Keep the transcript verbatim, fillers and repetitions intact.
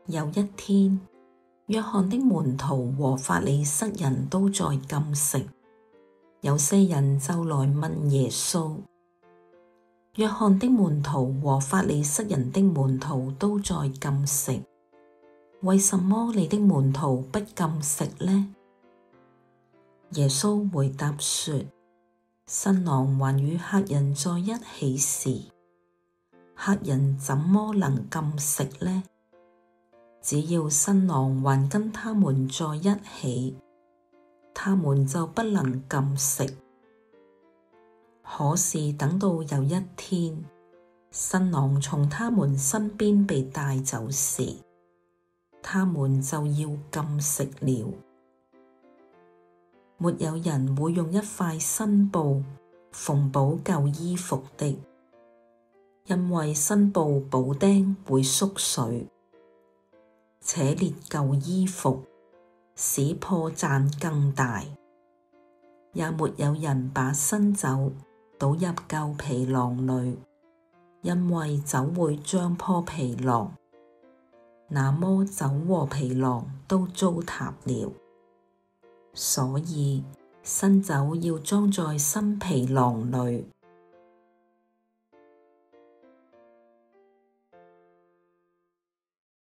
有一天，若翰的門徒和法利塞人都在禁食，有些人就來問耶穌：若翰的門徒和法利塞人的門徒都在禁食，為什麼你的門徒不禁食呢？耶穌回答說：新郎還與客人在一起時，客人怎麼能禁食呢？只要新郎還跟他們在一起，他們就不能禁食。可是等到有一天，新郎從他們身邊被帶走時，他們就要禁食了。沒有人會用一塊新布縫補舊衣服的，因為新布補釘會縮水，且裂舊衣服，使破綻更大。也沒有人把新酒倒入舊皮囊裏，因為酒會漲破皮囊，那麼酒和皮囊都糟蹋了。所以新酒要裝在新皮囊裏。